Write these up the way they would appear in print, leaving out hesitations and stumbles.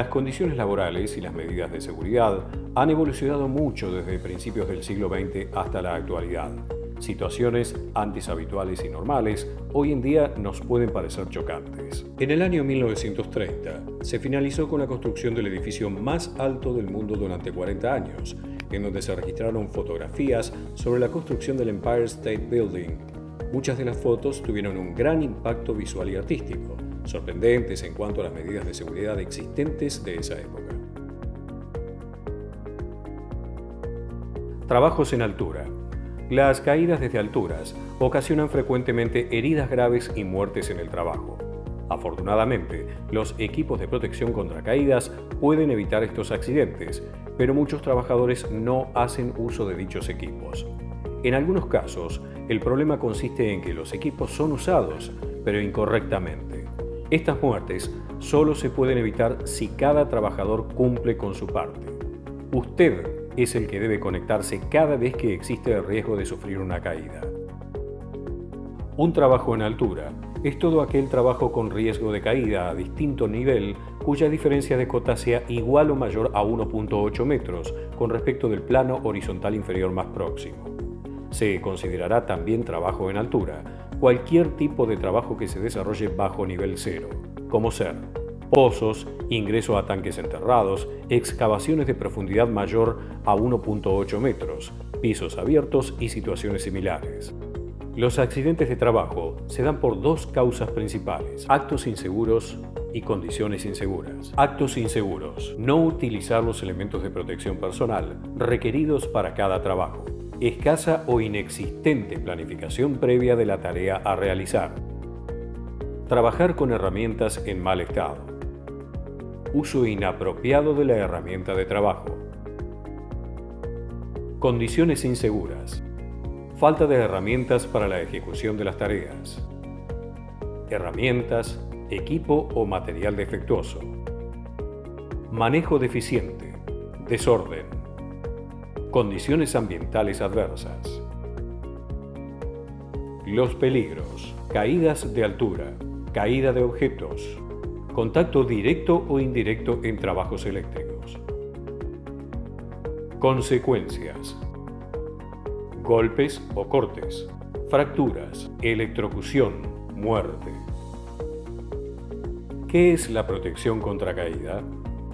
Las condiciones laborales y las medidas de seguridad han evolucionado mucho desde principios del siglo XX hasta la actualidad. Situaciones antes habituales y normales hoy en día nos pueden parecer chocantes. En el año 1930 se finalizó con la construcción del edificio más alto del mundo durante 40 años, en donde se registraron fotografías sobre la construcción del Empire State Building. Muchas de las fotos tuvieron un gran impacto visual y artístico, sorprendentes en cuanto a las medidas de seguridad existentes de esa época. Trabajos en altura. Las caídas desde alturas ocasionan frecuentemente heridas graves y muertes en el trabajo. Afortunadamente, los equipos de protección contra caídas pueden evitar estos accidentes, pero muchos trabajadores no hacen uso de dichos equipos. En algunos casos, el problema consiste en que los equipos son usados, pero incorrectamente. Estas muertes solo se pueden evitar si cada trabajador cumple con su parte. Usted es el que debe conectarse cada vez que existe el riesgo de sufrir una caída. Un trabajo en altura es todo aquel trabajo con riesgo de caída a distinto nivel cuya diferencia de cota sea igual o mayor a 1.8 metros con respecto del plano horizontal inferior más próximo. Se considerará también trabajo en altura cualquier tipo de trabajo que se desarrolle bajo nivel cero, como ser pozos, ingreso a tanques enterrados, excavaciones de profundidad mayor a 1.8 metros, pisos abiertos y situaciones similares. Los accidentes de trabajo se dan por dos causas principales: actos inseguros y condiciones inseguras. Actos inseguros: no utilizar los elementos de protección personal requeridos para cada trabajo. Escasa o inexistente planificación previa de la tarea a realizar. Trabajar con herramientas en mal estado. Uso inapropiado de la herramienta de trabajo. Condiciones inseguras. Falta de herramientas para la ejecución de las tareas. Herramientas, equipo o material defectuoso. Manejo deficiente. Desorden. Condiciones ambientales adversas. Los peligros. Caídas de altura. Caída de objetos. Contacto directo o indirecto en trabajos eléctricos. Consecuencias: golpes o cortes, fracturas, electrocución, muerte. ¿Qué es la protección contra caída?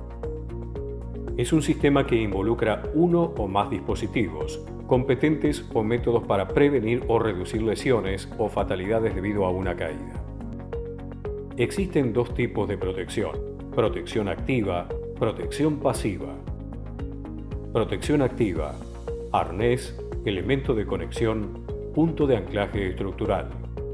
Es un sistema que involucra uno o más dispositivos, competentes o métodos para prevenir o reducir lesiones o fatalidades debido a una caída. Existen dos tipos de protección: protección activa, protección pasiva. Protección activa: arnés, elemento de conexión, punto de anclaje estructural.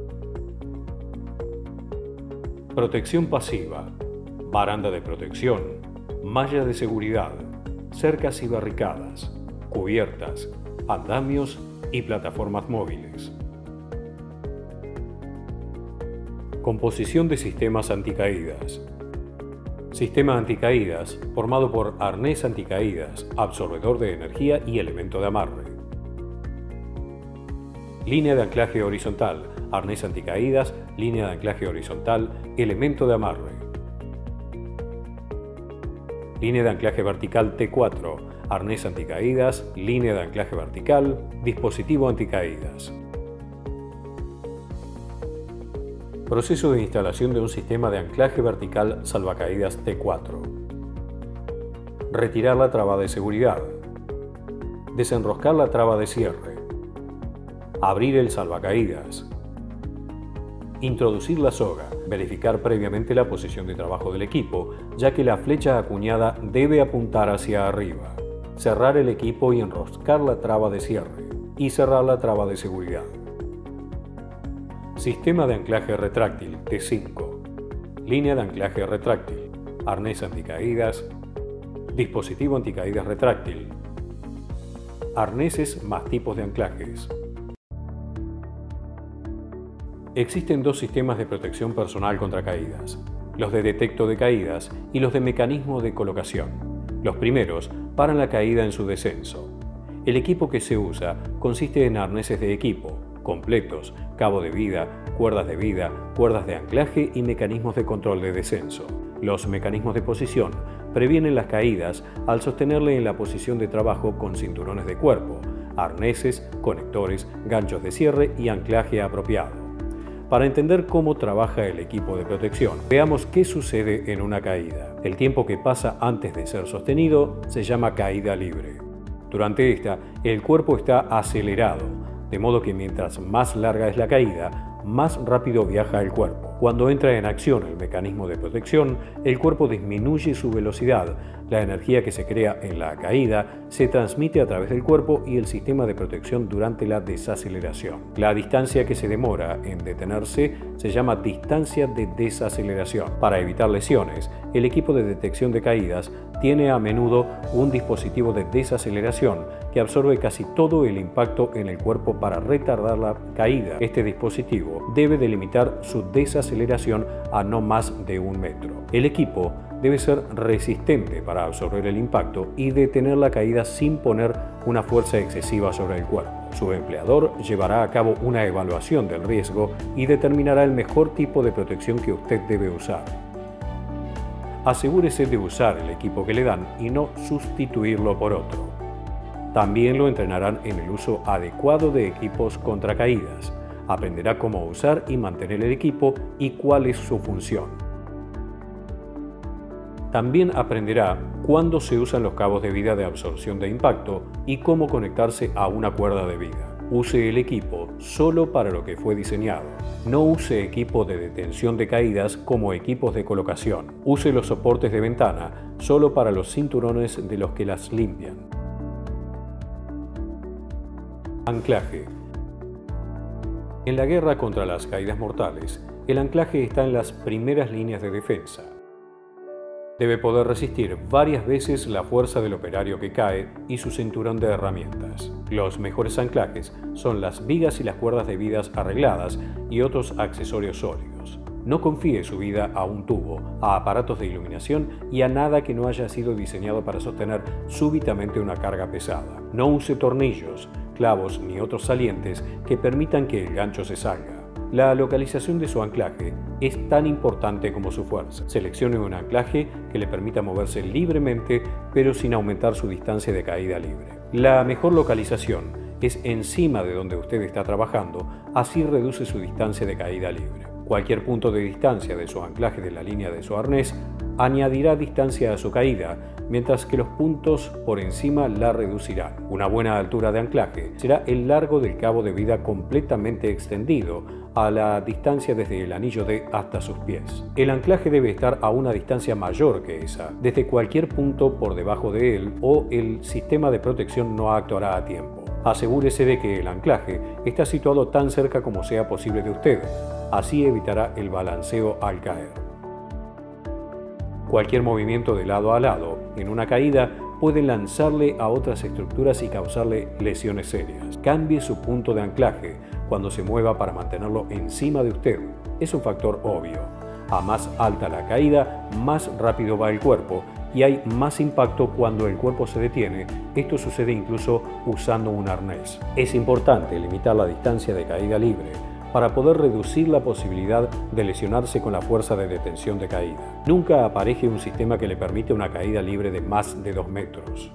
Protección pasiva: baranda de protección, malla de seguridad, cercas y barricadas, cubiertas, andamios y plataformas móviles. Composición de sistemas anticaídas. Sistema anticaídas formado por arnés anticaídas, absorbedor de energía y elemento de amarre. Línea de anclaje horizontal, arnés anticaídas, línea de anclaje horizontal, elemento de amarre. Línea de anclaje vertical T4, arnés anticaídas, línea de anclaje vertical, dispositivo anticaídas. Proceso de instalación de un sistema de anclaje vertical salvacaídas T4. Retirar la traba de seguridad. Desenroscar la traba de cierre. Abrir el salvacaídas. Introducir la soga. Verificar previamente la posición de trabajo del equipo, ya que la flecha acuñada debe apuntar hacia arriba. Cerrar el equipo y enroscar la traba de cierre. Y cerrar la traba de seguridad. Sistema de anclaje retráctil T5. Línea de anclaje retráctil. Arnés anticaídas. Dispositivo anticaídas retráctil. Arneses más tipos de anclajes. Existen dos sistemas de protección personal contra caídas: los de detecto de caídas y los de mecanismo de colocación. Los primeros paran la caída en su descenso. El equipo que se usa consiste en arneses de equipo completos, cabo de vida, cuerdas de anclaje y mecanismos de control de descenso. Los mecanismos de posición previenen las caídas al sostenerle en la posición de trabajo con cinturones de cuerpo, arneses, conectores, ganchos de cierre y anclaje apropiado. Para entender cómo trabaja el equipo de protección, veamos qué sucede en una caída. El tiempo que pasa antes de ser sostenido se llama caída libre. Durante esta, el cuerpo está acelerado, de modo que mientras más larga es la caída, más rápido viaja el cuerpo. Cuando entra en acción el mecanismo de protección, el cuerpo disminuye su velocidad. La energía que se crea en la caída se transmite a través del cuerpo y el sistema de protección durante la desaceleración. La distancia que se demora en detenerse se llama distancia de desaceleración. Para evitar lesiones, el equipo de detección de caídas tiene a menudo un dispositivo de desaceleración que absorbe casi todo el impacto en el cuerpo para retardar la caída. Este dispositivo debe delimitar su desaceleración a no más de 1 metro. El equipo debe ser resistente para absorber el impacto y detener la caída sin poner una fuerza excesiva sobre el cuerpo. Su empleador llevará a cabo una evaluación del riesgo y determinará el mejor tipo de protección que usted debe usar. Asegúrese de usar el equipo que le dan y no sustituirlo por otro. También lo entrenarán en el uso adecuado de equipos contra caídas. Aprenderá cómo usar y mantener el equipo y cuál es su función. También aprenderá cuándo se usan los cabos de vida de absorción de impacto y cómo conectarse a una cuerda de vida. Use el equipo solo para lo que fue diseñado. No use equipo de detención de caídas como equipos de colocación. Use los soportes de ventana solo para los cinturones de los que las limpian. Anclaje. En la guerra contra las caídas mortales, el anclaje está en las primeras líneas de defensa. Debe poder resistir varias veces la fuerza del operario que cae y su cinturón de herramientas. Los mejores anclajes son las vigas y las cuerdas de vidas arregladas y otros accesorios sólidos. No confíe su vida a un tubo, a aparatos de iluminación y a nada que no haya sido diseñado para sostener súbitamente una carga pesada. No use tornillos, clavos ni otros salientes que permitan que el gancho se salga. La localización de su anclaje es tan importante como su fuerza. Seleccione un anclaje que le permita moverse libremente, pero sin aumentar su distancia de caída libre. La mejor localización es encima de donde usted está trabajando, así reduce su distancia de caída libre. Cualquier punto de distancia de su anclaje de la línea de su arnés añadirá distancia a su caída, mientras que los puntos por encima la reducirán. Una buena altura de anclaje será el largo del cabo de vida completamente extendido a la distancia desde el anillo D hasta sus pies. El anclaje debe estar a una distancia mayor que esa, desde cualquier punto por debajo de él, o el sistema de protección no actuará a tiempo. Asegúrese de que el anclaje está situado tan cerca como sea posible de usted, así evitará el balanceo al caer. Cualquier movimiento de lado a lado en una caída puede lanzarle a otras estructuras y causarle lesiones serias. Cambie su punto de anclaje cuando se mueva para mantenerlo encima de usted. Es un factor obvio. A más alta la caída, más rápido va el cuerpo y hay más impacto cuando el cuerpo se detiene. Esto sucede incluso usando un arnés. Es importante limitar la distancia de caída libre para poder reducir la posibilidad de lesionarse con la fuerza de detención de caída. Nunca apareje un sistema que le permite una caída libre de más de 2 metros.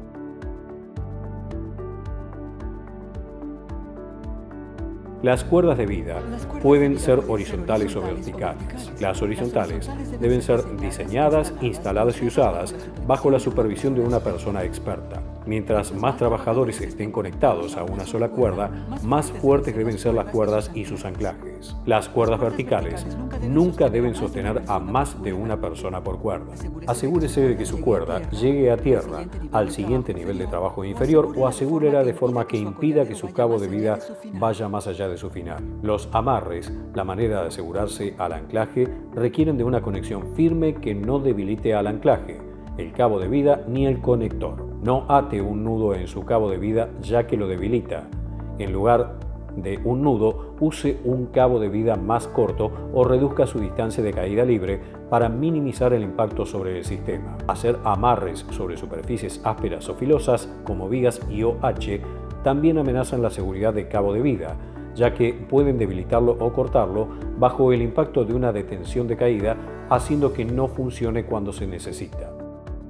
Las cuerdas de vida pueden ser horizontales o verticales. Las horizontales deben ser diseñadas, instaladas y usadas bajo la supervisión de una persona experta. Mientras más trabajadores estén conectados a una sola cuerda, más fuertes deben ser las cuerdas y sus anclajes. Las cuerdas verticales nunca deben sostener a más de una persona por cuerda. Asegúrese de que su cuerda llegue a tierra al siguiente nivel de trabajo inferior o asegúrela de forma que impida que su cabo de vida vaya más allá de su final. Los amarres, la manera de asegurarse al anclaje, requieren de una conexión firme que no debilite al anclaje, el cabo de vida ni el conector. No ate un nudo en su cabo de vida ya que lo debilita. En lugar de un nudo, use un cabo de vida más corto o reduzca su distancia de caída libre para minimizar el impacto sobre el sistema. Hacer amarres sobre superficies ásperas o filosas como vigas y OH también amenazan la seguridad del cabo de vida, ya que pueden debilitarlo o cortarlo bajo el impacto de una detención de caída, haciendo que no funcione cuando se necesita.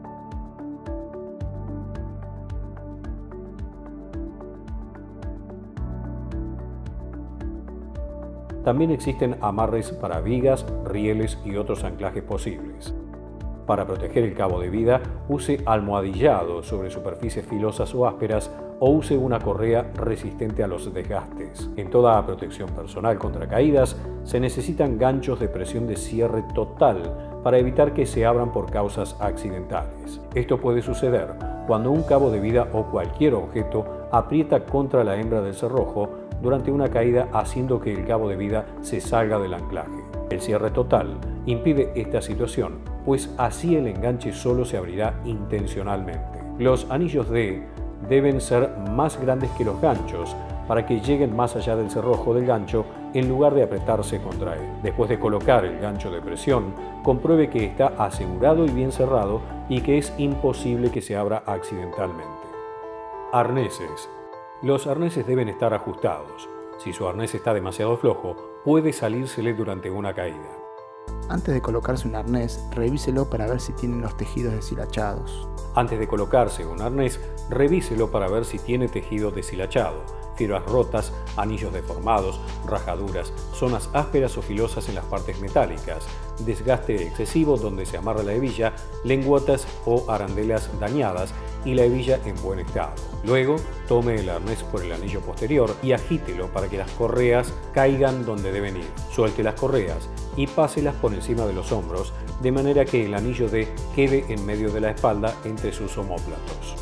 También existen amarres para vigas, rieles y otros anclajes posibles. Para proteger el cabo de vida, use almohadillado sobre superficies filosas o ásperas o use una correa resistente a los desgastes. En toda protección personal contra caídas se necesitan ganchos de presión de cierre total para evitar que se abran por causas accidentales. Esto puede suceder cuando un cabo de vida o cualquier objeto aprieta contra la hembra del cerrojo durante una caída, haciendo que el cabo de vida se salga del anclaje. El cierre total impide esta situación, pues así el enganche solo se abrirá intencionalmente. Los anillos D deben ser más grandes que los ganchos para que lleguen más allá del cerrojo del gancho en lugar de apretarse contra él. Después de colocar el gancho de presión, compruebe que está asegurado y bien cerrado y que es imposible que se abra accidentalmente. Arneses. Los arneses deben estar ajustados. Si su arnés está demasiado flojo, puede salírsele durante una caída. Antes de colocarse un arnés, revíselo para ver si tienen los tejidos deshilachados. Antes de colocarse un arnés, revíselo para ver si tiene tejido deshilachado, fibras rotas, anillos deformados, rajaduras, zonas ásperas o filosas en las partes metálicas, desgaste excesivo donde se amarra la hebilla, lengüetas o arandelas dañadas y la hebilla en buen estado. Luego, tome el arnés por el anillo posterior y agítelo para que las correas caigan donde deben ir. Suelte las correas y páselas por encima de los hombros, de manera que el anillo D quede en medio de la espalda entre sus omóplatos.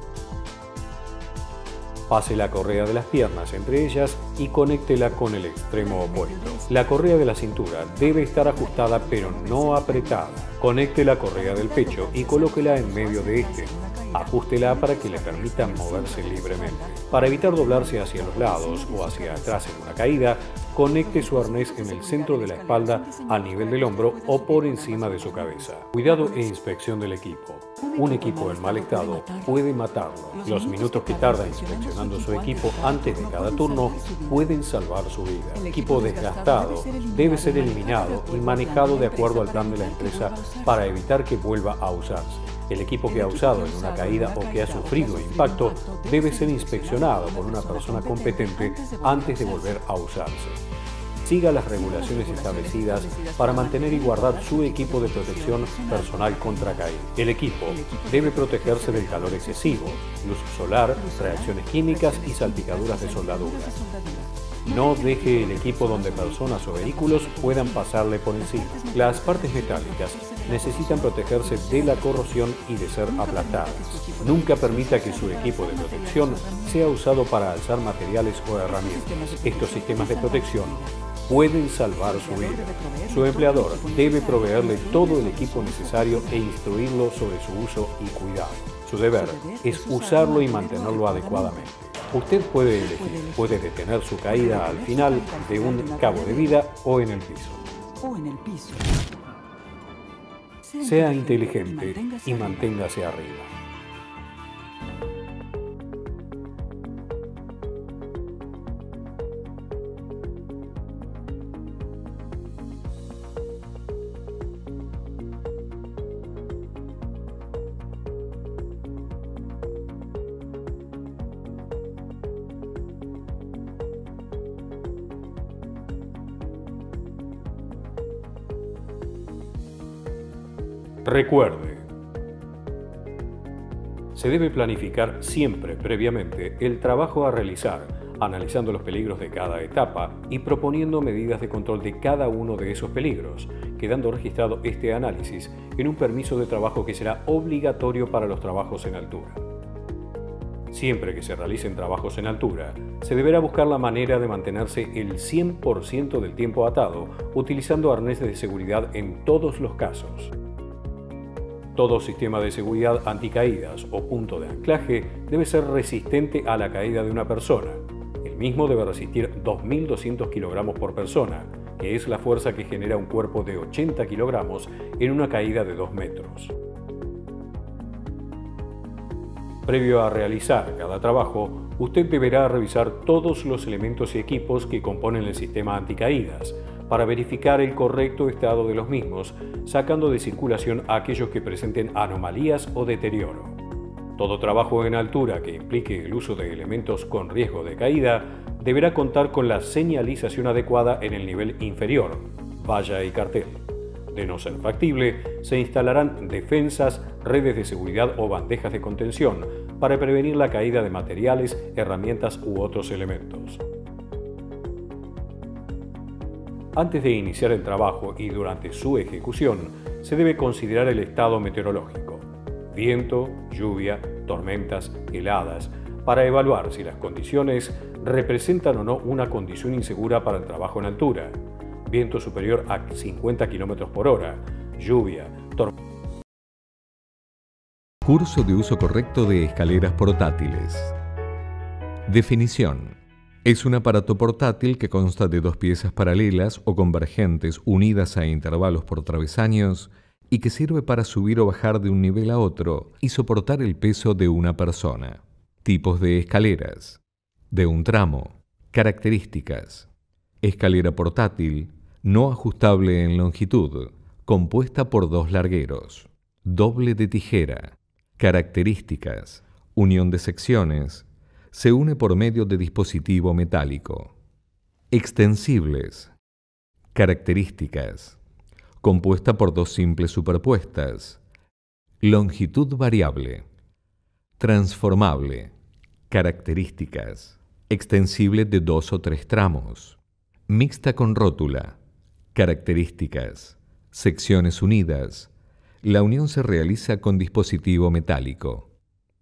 Pase la correa de las piernas entre ellas y conéctela con el extremo opuesto. La correa de la cintura debe estar ajustada pero no apretada. Conecte la correa del pecho y colóquela en medio de este. Ajústela para que le permita moverse libremente. Para evitar doblarse hacia los lados o hacia atrás en una caída, conecte su arnés en el centro de la espalda al nivel del hombro o por encima de su cabeza. Cuidado e inspección del equipo. Un equipo en mal estado puede matarlo. Los minutos que tarda inspeccionando su equipo antes de cada turno pueden salvar su vida. El equipo desgastado debe ser eliminado y manejado de acuerdo al plan de la empresa para evitar que vuelva a usarse. El equipo que ha usado en una caída o que ha sufrido impacto debe ser inspeccionado por una persona competente antes de volver a usarse. Siga las regulaciones establecidas para mantener y guardar su equipo de protección personal contra caída. El equipo debe protegerse del calor excesivo, luz solar, reacciones químicas y salpicaduras de soldadura. No deje el equipo donde personas o vehículos puedan pasarle por encima. Las partes metálicas necesitan protegerse de la corrosión y de ser aplastadas. Nunca permita que su equipo de protección sea usado para alzar materiales o herramientas. Estos sistemas de protección pueden salvar su vida. Su empleador debe proveerle todo el equipo necesario e instruirlo sobre su uso y cuidado. Su deber es usarlo y mantenerlo adecuadamente. Usted puede elegir, puede detener su caída al final de un cabo de vida o en el piso. Sea inteligente y manténgase arriba. Recuerde, se debe planificar siempre previamente el trabajo a realizar, analizando los peligros de cada etapa y proponiendo medidas de control de cada uno de esos peligros, quedando registrado este análisis en un permiso de trabajo que será obligatorio para los trabajos en altura. Siempre que se realicen trabajos en altura, se deberá buscar la manera de mantenerse el 100% del tiempo atado, utilizando arneses de seguridad en todos los casos. Todo sistema de seguridad anticaídas o punto de anclaje debe ser resistente a la caída de una persona. El mismo debe resistir 2.200 kilogramos por persona, que es la fuerza que genera un cuerpo de 80 kilogramos en una caída de 2 metros. Previo a realizar cada trabajo, usted deberá revisar todos los elementos y equipos que componen el sistema anticaídas, para verificar el correcto estado de los mismos, sacando de circulación a aquellos que presenten anomalías o deterioro. Todo trabajo en altura que implique el uso de elementos con riesgo de caída deberá contar con la señalización adecuada en el nivel inferior, valla y cartel. De no ser factible, se instalarán defensas, redes de seguridad o bandejas de contención para prevenir la caída de materiales, herramientas u otros elementos. Antes de iniciar el trabajo y durante su ejecución, se debe considerar el estado meteorológico: viento, lluvia, tormentas, heladas, para evaluar si las condiciones representan o no una condición insegura para el trabajo en altura. Viento superior a 50 km por hora, lluvia, tormenta. Curso de uso correcto de escaleras portátiles. Definición. Es un aparato portátil que consta de dos piezas paralelas o convergentes unidas a intervalos por travesaños y que sirve para subir o bajar de un nivel a otro y soportar el peso de una persona. Tipos de escaleras. De un tramo. Características. Escalera portátil, no ajustable en longitud, compuesta por dos largueros. Doble de tijera. Características. Unión de secciones. Se une por medio de dispositivo metálico. Extensibles. Características. Compuesta por dos simples superpuestas. Longitud variable. Transformable. Características. Extensible de 2 o 3 tramos. Mixta con rótula. Características. Secciones unidas. La unión se realiza con dispositivo metálico.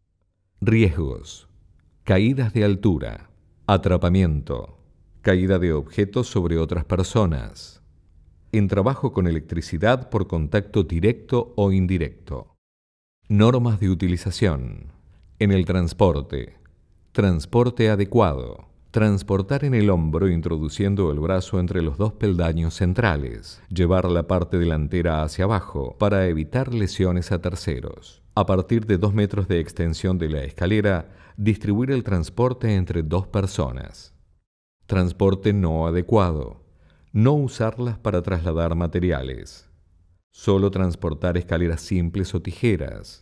Riesgos. Caídas de altura, atrapamiento, caída de objetos sobre otras personas, en trabajo con electricidad por contacto directo o indirecto. Normas de utilización. En el transporte. Transporte adecuado. Transportar en el hombro introduciendo el brazo entre los dos peldaños centrales. Llevar la parte delantera hacia abajo para evitar lesiones a terceros. A partir de 2 metros de extensión de la escalera, distribuir el transporte entre 2 personas. Transporte no adecuado. No usarlas para trasladar materiales. Solo transportar escaleras simples o tijeras.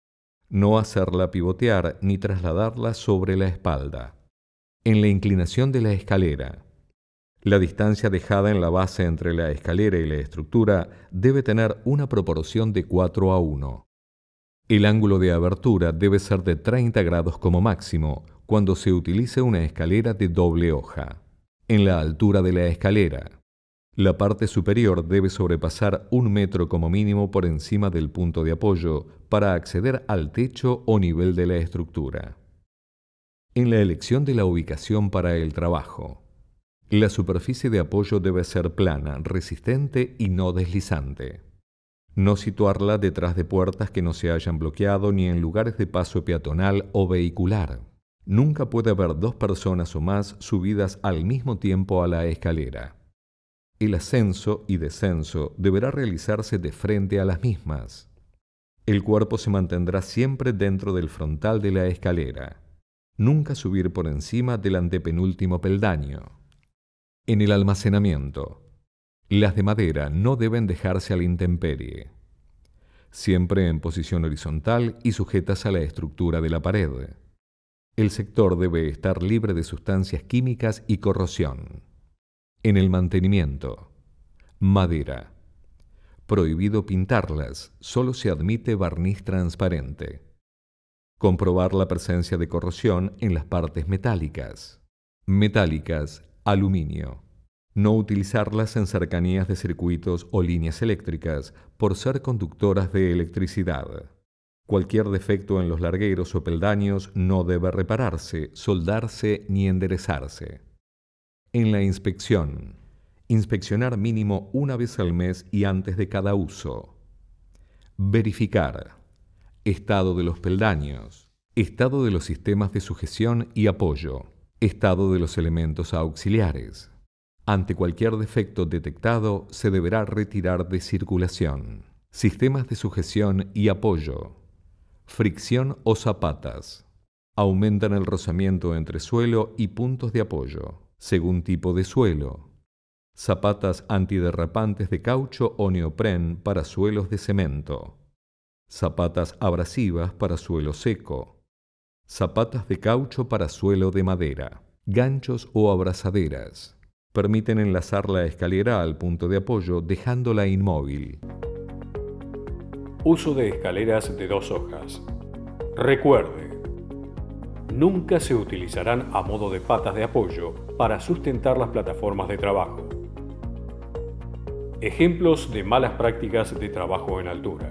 No hacerla pivotear ni trasladarla sobre la espalda. En la inclinación de la escalera. La distancia dejada en la base entre la escalera y la estructura debe tener una proporción de 4:1. El ángulo de abertura debe ser de 30 grados como máximo cuando se utilice una escalera de doble hoja. En la altura de la escalera, la parte superior debe sobrepasar 1 metro como mínimo por encima del punto de apoyo para acceder al techo o nivel de la estructura. En la elección de la ubicación para el trabajo, la superficie de apoyo debe ser plana, resistente y no deslizante. No situarla detrás de puertas que no se hayan bloqueado ni en lugares de paso peatonal o vehicular. Nunca puede haber 2 personas o más subidas al mismo tiempo a la escalera. El ascenso y descenso deberá realizarse de frente a las mismas. El cuerpo se mantendrá siempre dentro del frontal de la escalera. Nunca subir por encima del antepenúltimo peldaño. En el almacenamiento, las de madera no deben dejarse a la intemperie. Siempre en posición horizontal y sujetas a la estructura de la pared. El sector debe estar libre de sustancias químicas y corrosión. En el mantenimiento, madera. Prohibido pintarlas, solo se admite barniz transparente. Comprobar la presencia de corrosión en las partes metálicas. Metálicas, aluminio. No utilizarlas en cercanías de circuitos o líneas eléctricas por ser conductoras de electricidad. Cualquier defecto en los largueros o peldaños no debe repararse, soldarse ni enderezarse. En la inspección, inspeccionar mínimo 1 vez al mes y antes de cada uso. Verificar. Estado de los peldaños. Estado de los sistemas de sujeción y apoyo. Estado de los elementos auxiliares. Ante cualquier defecto detectado, se deberá retirar de circulación. Sistemas de sujeción y apoyo. Fricción o zapatas. Aumentan el rozamiento entre suelo y puntos de apoyo, según tipo de suelo. Zapatas antiderrapantes de caucho o neopren para suelos de cemento. zapatas abrasivas para suelo seco, zapatas de caucho para suelo de madera, ganchos o abrazaderas. Permiten enlazar la escalera al punto de apoyo dejándola inmóvil. Uso de escaleras de 2 hojas. Recuerde, nunca se utilizarán a modo de patas de apoyo para sustentar las plataformas de trabajo. Ejemplos de malas prácticas de trabajo en altura.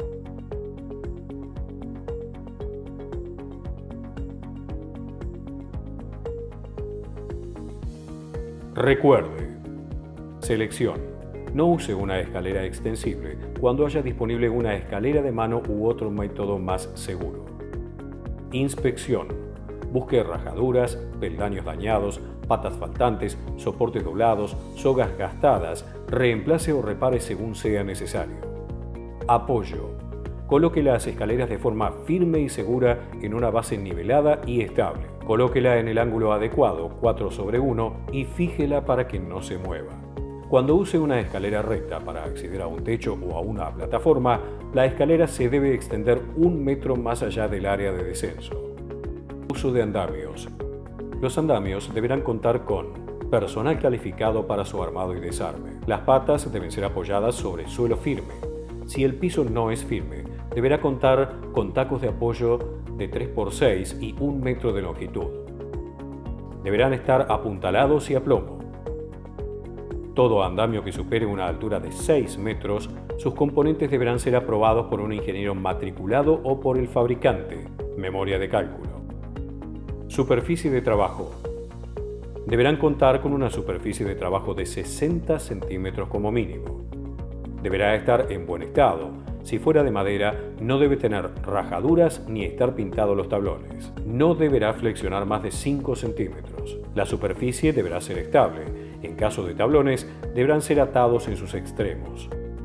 Recuerde, selección. No use una escalera extensible cuando haya disponible una escalera de mano u otro método más seguro. Inspección. Busque rajaduras, peldaños dañados, patas faltantes, soportes doblados, sogas gastadas, reemplace o repare según sea necesario. Apoyo. Coloque las escaleras de forma firme y segura en una base nivelada y estable. Colóquela en el ángulo adecuado, 4/1, y fíjela para que no se mueva. Cuando use una escalera recta para acceder a un techo o a una plataforma, la escalera se debe extender 1 metro más allá del área de descenso. Uso de andamios. Los andamios deberán contar con personal calificado para su armado y desarme. Las patas deben ser apoyadas sobre suelo firme. Si el piso no es firme, deberá contar con tacos de apoyo de 3x6 y 1 metro de longitud. Deberán estar apuntalados y a plomo. Todo andamio que supere una altura de 6 metros, sus componentes deberán ser aprobados por un ingeniero matriculado o por el fabricante. Memoria de cálculo. Superficie de trabajo. Deberán contar con una superficie de trabajo de 60 centímetros como mínimo. Deberá estar en buen estado. Si fuera de madera, no debe tener rajaduras ni estar pintados los tablones. No deberá flexionar más de 5 centímetros. La superficie deberá ser estable. En caso de tablones, deberán ser atados en sus extremos.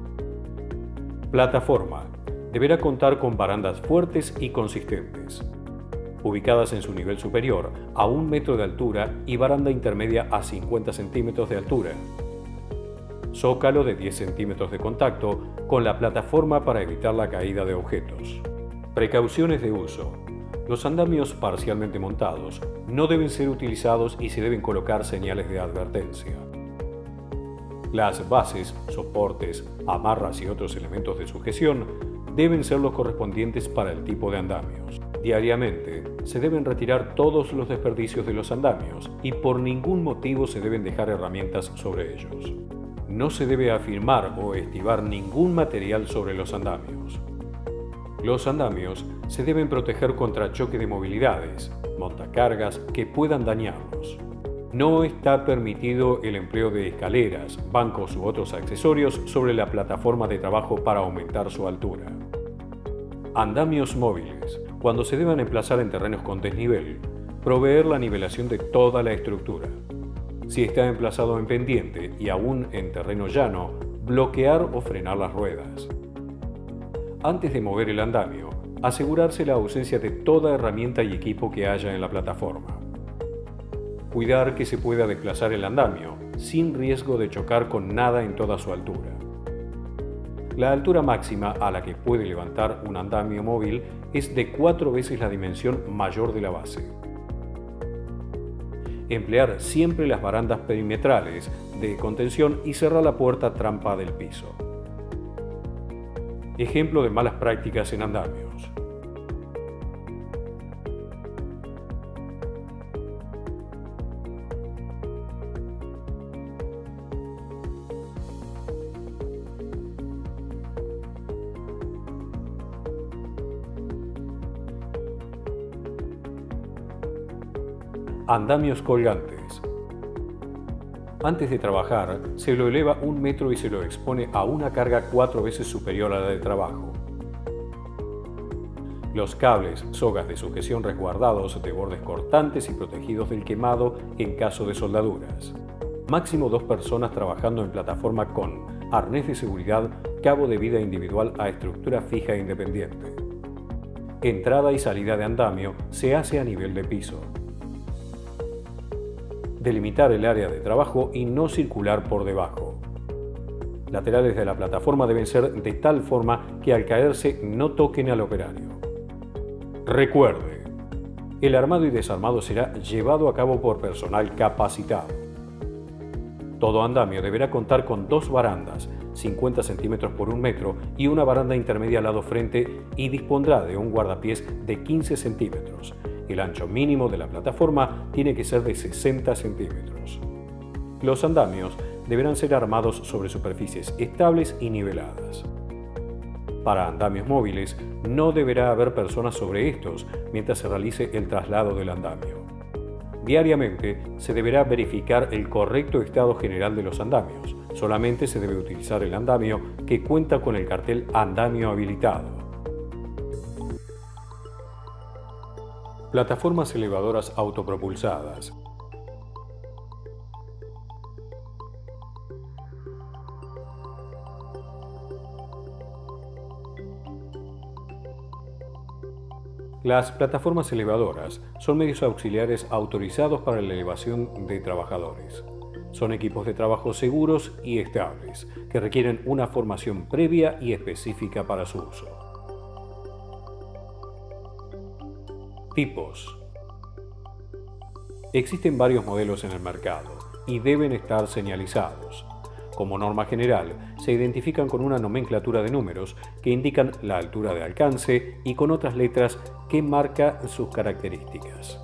Plataforma. Deberá contar con barandas fuertes y consistentes, ubicadas en su nivel superior a 1 metro de altura y baranda intermedia a 50 centímetros de altura. Zócalo de 10 centímetros de contacto con la plataforma para evitar la caída de objetos. Precauciones de uso. Los andamios parcialmente montados no deben ser utilizados y se deben colocar señales de advertencia. Las bases, soportes, amarras y otros elementos de sujeción deben ser los correspondientes para el tipo de andamios. Diariamente se deben retirar todos los desperdicios de los andamios y por ningún motivo se deben dejar herramientas sobre ellos. No se debe afirmar o estivar ningún material sobre los andamios. Los andamios se deben proteger contra choque de movilidades, montacargas que puedan dañarlos. No está permitido el empleo de escaleras, bancos u otros accesorios sobre la plataforma de trabajo para aumentar su altura. Andamios móviles. Cuando se deban emplazar en terrenos con desnivel, proveer la nivelación de toda la estructura. Si está emplazado en pendiente y aún en terreno llano, bloquear o frenar las ruedas. Antes de mover el andamio, asegurarse la ausencia de toda herramienta y equipo que haya en la plataforma. Cuidar que se pueda desplazar el andamio sin riesgo de chocar con nada en toda su altura. La altura máxima a la que puede levantar un andamio móvil es de 4 veces la dimensión mayor de la base. Emplear siempre las barandas perimetrales de contención y cerrar la puerta trampa del piso. Ejemplo de malas prácticas en andamios. Andamios colgantes. Antes de trabajar, se lo eleva 1 metro y se lo expone a una carga 4 veces superior a la de trabajo. Los cables, sogas de sujeción resguardados de bordes cortantes y protegidos del quemado en caso de soldaduras. Máximo 2 personas trabajando en plataforma con arnés de seguridad, cabo de vida individual a estructura fija e independiente. Entrada y salida de andamio se hace a nivel de piso. Delimitar el área de trabajo y no circular por debajo. laterales de la plataforma deben ser de tal forma que al caerse no toquen al operario. Recuerde, el armado y desarmado será llevado a cabo por personal capacitado. Todo andamio deberá contar con 2 barandas, 50 centímetros por 1 metro, y una baranda intermedia al lado frente, y dispondrá de un guardapiés de 15 centímetros. El ancho mínimo de la plataforma tiene que ser de 60 centímetros. Los andamios deberán ser armados sobre superficies estables y niveladas. Para andamios móviles, no deberá haber personas sobre estos mientras se realice el traslado del andamio. Diariamente se deberá verificar el correcto estado general de los andamios. Solamente se debe utilizar el andamio que cuenta con el cartel Andamio habilitado. Plataformas elevadoras autopropulsadas. Las plataformas elevadoras son medios auxiliares autorizados para la elevación de trabajadores. Son equipos de trabajo seguros y estables, que requieren una formación previa y específica para su uso. Tipos. Existen varios modelos en el mercado y deben estar señalizados. Como norma general, se identifican con una nomenclatura de números que indican la altura de alcance y con otras letras que marcan sus características.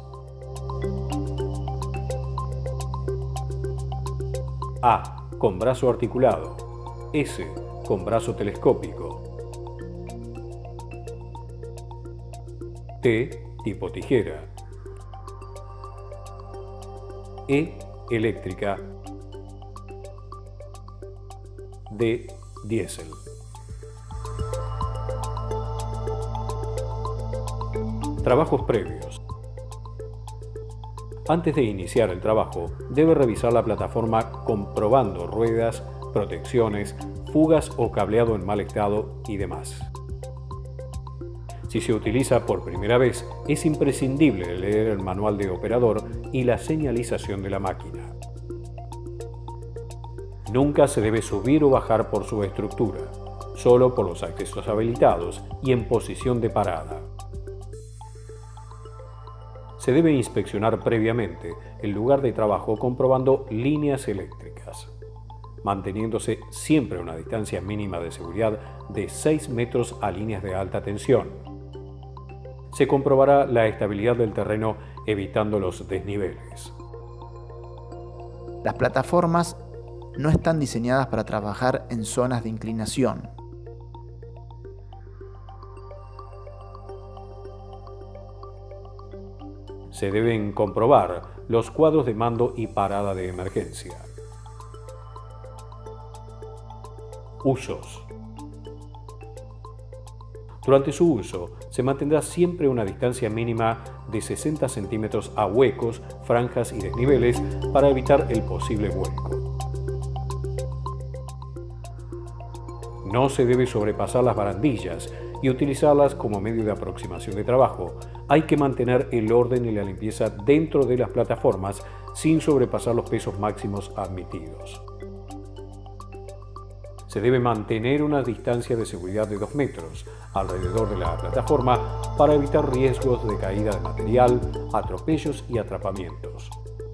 A. Con brazo articulado. S. Con brazo telescópico. T. Tipo tijera. E. Eléctrica. D. Diésel. Trabajos previos. Antes de iniciar el trabajo, debe revisar la plataforma comprobando ruedas, protecciones, fugas o cableado en mal estado y demás. Si se utiliza por primera vez, es imprescindible leer el manual de operador y la señalización de la máquina. Nunca se debe subir o bajar por su estructura, solo por los accesos habilitados y en posición de parada. Se debe inspeccionar previamente el lugar de trabajo comprobando líneas eléctricas, manteniéndose siempre a una distancia mínima de seguridad de 6 metros a líneas de alta tensión. Se comprobará la estabilidad del terreno evitando los desniveles. Las plataformas no están diseñadas para trabajar en zonas de inclinación. Se deben comprobar los cuadros de mando y parada de emergencia. Usos. Durante su uso, se mantendrá siempre una distancia mínima de 60 centímetros a huecos, franjas y desniveles para evitar el posible vuelco. No se debe sobrepasar las barandillas y utilizarlas como medio de aproximación de trabajo. Hay que mantener el orden y la limpieza dentro de las plataformas sin sobrepasar los pesos máximos admitidos. Se debe mantener una distancia de seguridad de 2 metros alrededor de la plataforma para evitar riesgos de caída de material, atropellos y atrapamientos.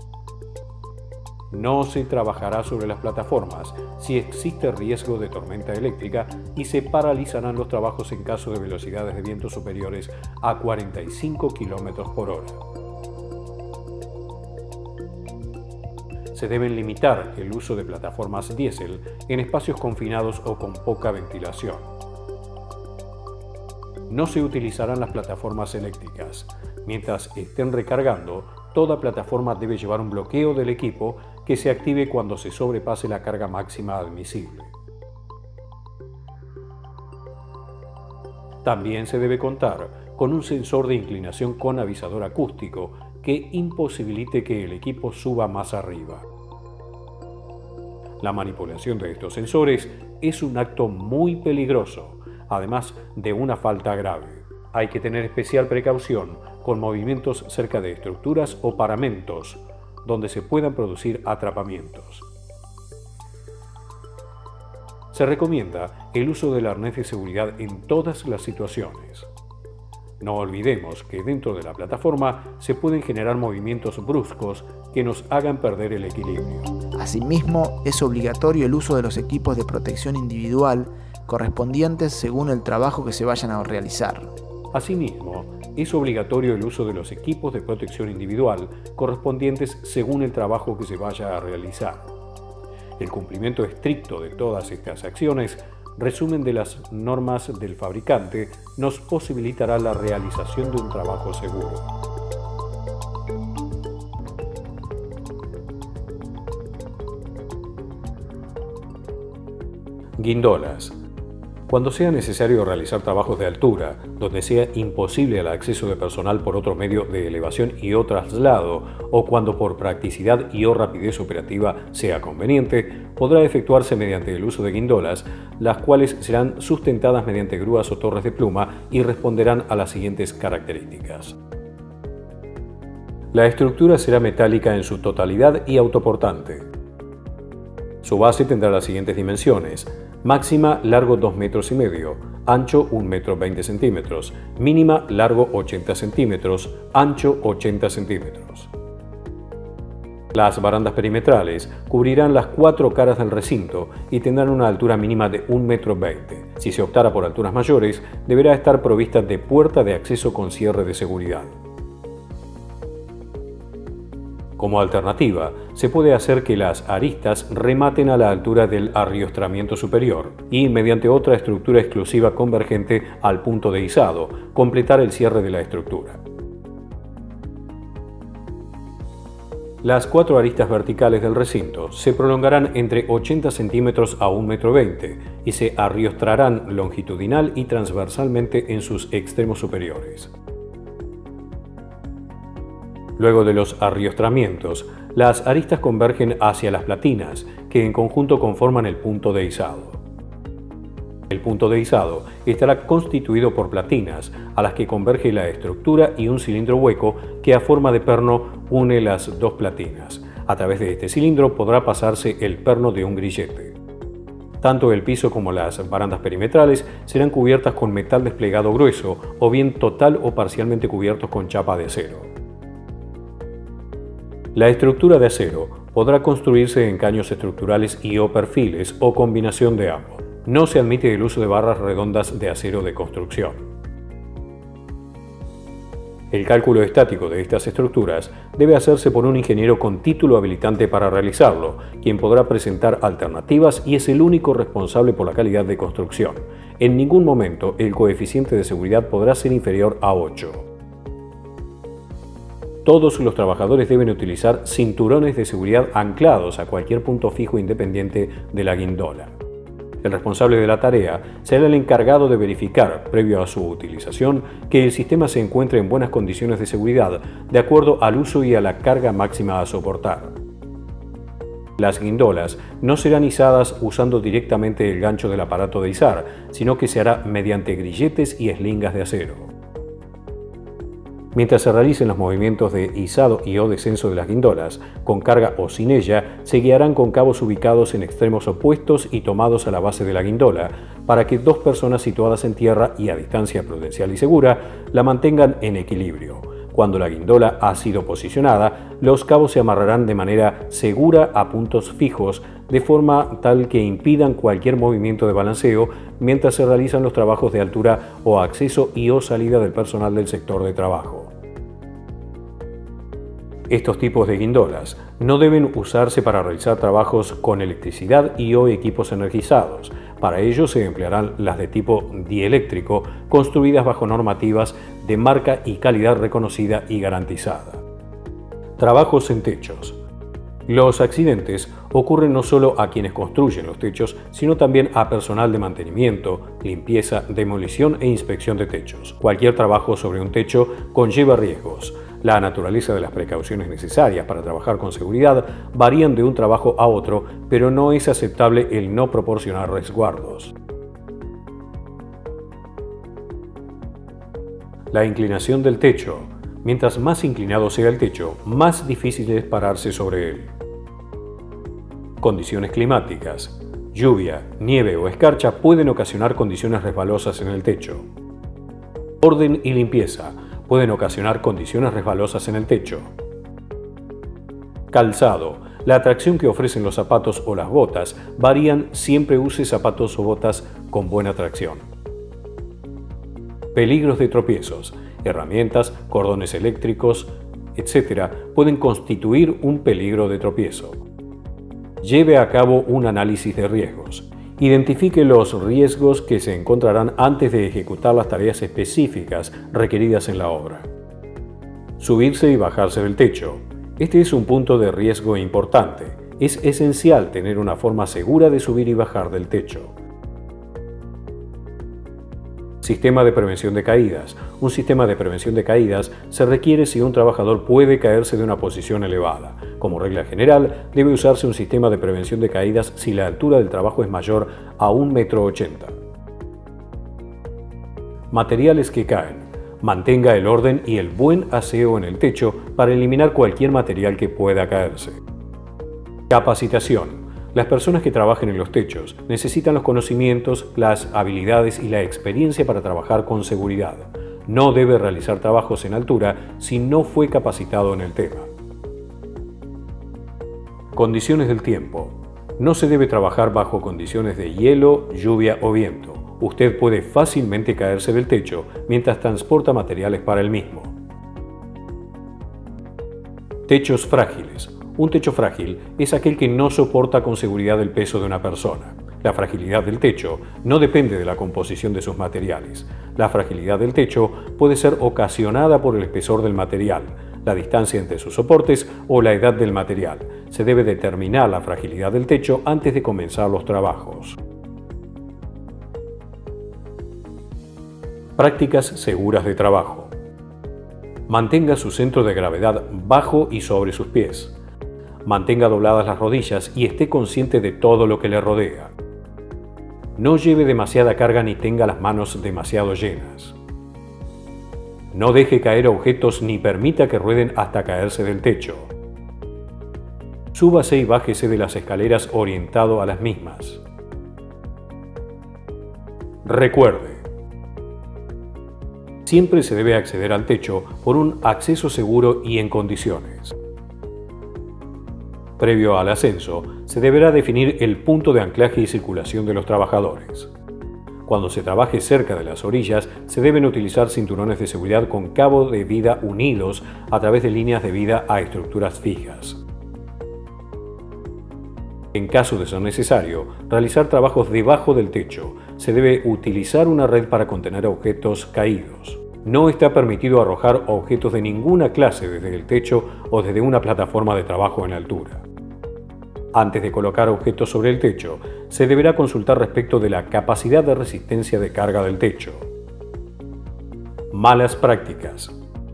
No se trabajará sobre las plataformas si existe riesgo de tormenta eléctrica y se paralizarán los trabajos en caso de velocidades de viento superiores a 45 km por hora. Se deben limitar el uso de plataformas diésel en espacios confinados o con poca ventilación. No se utilizarán las plataformas eléctricas. Mientras estén recargando, toda plataforma debe llevar un bloqueo del equipo que se active cuando se sobrepase la carga máxima admisible. También se debe contar con un sensor de inclinación con avisador acústico que imposibilite que el equipo suba más arriba. La manipulación de estos sensores es un acto muy peligroso, además de una falta grave. Hay que tener especial precaución con movimientos cerca de estructuras o paramentos, donde se puedan producir atrapamientos. se recomienda el uso del arnés de seguridad en todas las situaciones. No olvidemos que dentro de la plataforma se pueden generar movimientos bruscos que nos hagan perder el equilibrio. Asimismo, es obligatorio el uso de los equipos de protección individual correspondientes según el trabajo que se vayan a realizar. Asimismo, es obligatorio el uso de los equipos de protección individual correspondientes según el trabajo que se vaya a realizar. El cumplimiento estricto de todas estas acciones, resumen de las normas del fabricante, nos posibilitará la realización de un trabajo seguro. Guindolas. Cuando sea necesario realizar trabajos de altura, donde sea imposible el acceso de personal por otro medio de elevación y o traslado, o cuando por practicidad y o rapidez operativa sea conveniente, podrá efectuarse mediante el uso de guindolas, las cuales serán sustentadas mediante grúas o torres de pluma y responderán a las siguientes características. La estructura será metálica en su totalidad y autoportante. Su base tendrá las siguientes dimensiones: máxima largo 2,5 metros, ancho 1,20 metros, mínima largo 80 centímetros, ancho 80 centímetros. Las barandas perimetrales cubrirán las 4 caras del recinto y tendrán una altura mínima de 1,20 metros. Si se optara por alturas mayores, deberá estar provista de puerta de acceso con cierre de seguridad. Como alternativa, se puede hacer que las aristas rematen a la altura del arriostramiento superior y, mediante otra estructura exclusiva convergente al punto de izado, completar el cierre de la estructura. Las 4 aristas verticales del recinto se prolongarán entre 80 centímetros a 1,20 metros y se arriostrarán longitudinal y transversalmente en sus extremos superiores. Luego de los arriostramientos, las aristas convergen hacia las platinas, que en conjunto conforman el punto de izado. El punto de izado estará constituido por platinas, a las que converge la estructura y un cilindro hueco que a forma de perno une las dos platinas. A través de este cilindro podrá pasarse el perno de un grillete. Tanto el piso como las barandas perimetrales serán cubiertas con metal desplegado grueso o bien total o parcialmente cubiertos con chapa de acero. La estructura de acero podrá construirse en caños estructurales y o perfiles o combinación de ambos. No se admite el uso de barras redondas de acero de construcción. El cálculo estático de estas estructuras debe hacerse por un ingeniero con título habilitante para realizarlo, quien podrá presentar alternativas y es el único responsable por la calidad de construcción. En ningún momento el coeficiente de seguridad podrá ser inferior a 8. Todos los trabajadores deben utilizar cinturones de seguridad anclados a cualquier punto fijo independiente de la guindola. El responsable de la tarea será el encargado de verificar, previo a su utilización, que el sistema se encuentre en buenas condiciones de seguridad, de acuerdo al uso y a la carga máxima a soportar. Las guindolas no serán izadas usando directamente el gancho del aparato de izar, sino que se hará mediante grilletes y eslingas de acero. Mientras se realicen los movimientos de izado y o descenso de las guindolas, con carga o sin ella, se guiarán con cabos ubicados en extremos opuestos y tomados a la base de la guindola, para que 2 personas situadas en tierra y a distancia prudencial y segura la mantengan en equilibrio. Cuando la guindola ha sido posicionada, los cabos se amarrarán de manera segura a puntos fijos, de forma tal que impidan cualquier movimiento de balanceo mientras se realizan los trabajos de altura o acceso y o salida del personal del sector de trabajo. Estos tipos de guindolas no deben usarse para realizar trabajos con electricidad y o equipos energizados. Para ello se emplearán las de tipo dieléctrico, construidas bajo normativas de marca y calidad reconocida y garantizada. Trabajos en techos. Los accidentes ocurren no solo a quienes construyen los techos, sino también a personal de mantenimiento, limpieza, demolición e inspección de techos. Cualquier trabajo sobre un techo conlleva riesgos. La naturaleza de las precauciones necesarias para trabajar con seguridad varían de un trabajo a otro, pero no es aceptable el no proporcionar resguardos. La inclinación del techo. Mientras más inclinado sea el techo, más difícil es pararse sobre él. Condiciones climáticas. lluvia, nieve o escarcha pueden ocasionar condiciones resbalosas en el techo. Orden y limpieza pueden ocasionar condiciones resbalosas en el techo. Calzado. La atracción que ofrecen los zapatos o las botas varían, siempre use zapatos o botas con buena tracción. Peligros de tropiezos. Herramientas, cordones eléctricos, etc. pueden constituir un peligro de tropiezo. Lleve a cabo un análisis de riesgos. Identifique los riesgos que se encontrarán antes de ejecutar las tareas específicas requeridas en la obra. Subirse y bajarse del techo. Este es un punto de riesgo importante. Es esencial tener una forma segura de subir y bajar del techo. Sistema de prevención de caídas. Un sistema de prevención de caídas se requiere si un trabajador puede caerse de una posición elevada. Como regla general, debe usarse un sistema de prevención de caídas si la altura del trabajo es mayor a 1,80 m. Materiales que caen. Mantenga el orden y el buen aseo en el techo para eliminar cualquier material que pueda caerse. Capacitación. Las personas que trabajen en los techos necesitan los conocimientos, las habilidades y la experiencia para trabajar con seguridad. No debe realizar trabajos en altura si no fue capacitado en el tema. Condiciones del tiempo. No se debe trabajar bajo condiciones de hielo, lluvia o viento. Usted puede fácilmente caerse del techo mientras transporta materiales para el mismo. Techos frágiles. Un techo frágil es aquel que no soporta con seguridad el peso de una persona. La fragilidad del techo no depende de la composición de sus materiales. La fragilidad del techo puede ser ocasionada por el espesor del material, la distancia entre sus soportes o la edad del material. Se debe determinar la fragilidad del techo antes de comenzar los trabajos. Prácticas seguras de trabajo. Mantenga su centro de gravedad bajo y sobre sus pies. Mantenga dobladas las rodillas y esté consciente de todo lo que le rodea. No lleve demasiada carga ni tenga las manos demasiado llenas. No deje caer objetos ni permita que rueden hasta caerse del techo. Súbase y bájese de las escaleras orientado a las mismas. Recuerde, siempre se debe acceder al techo por un acceso seguro y en condiciones. Previo al ascenso, se deberá definir el punto de anclaje y circulación de los trabajadores. Cuando se trabaje cerca de las orillas, se deben utilizar cinturones de seguridad con cabo de vida unidos a través de líneas de vida a estructuras fijas. En caso de ser necesario, realizar trabajos debajo del techo. Se debe utilizar una red para contener objetos caídos. No está permitido arrojar objetos de ninguna clase desde el techo o desde una plataforma de trabajo en altura. Antes de colocar objetos sobre el techo, se deberá consultar respecto de la capacidad de resistencia de carga del techo. Malas prácticas.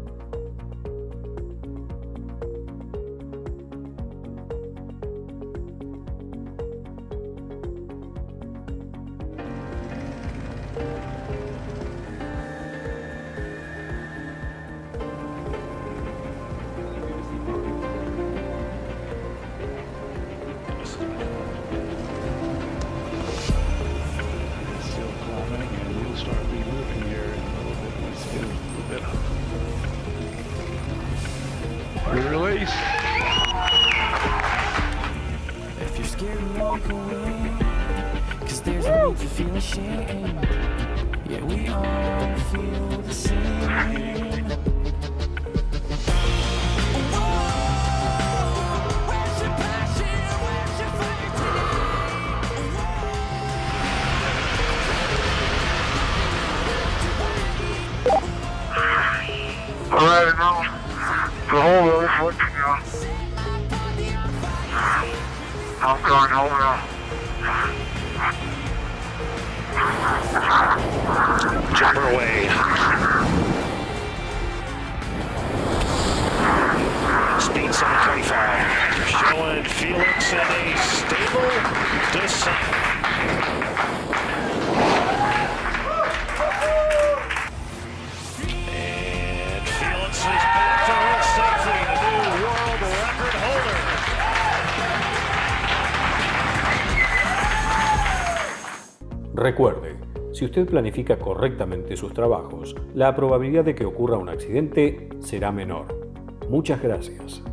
Release. If you're scared, walk away, 'cause there's no need to feel ashamed. Yeah, we all feel the same. Where's your passion? Where's your fight today? All right, now. The whole road is working now. I'm going home now. Jumper away. Speed 725. You're showing Felix in a stable descent. And Felix is back to it safely, the new world record holder. Recuerde, si usted planifica correctamente sus trabajos, la probabilidad de que ocurra un accidente será menor. Muchas gracias.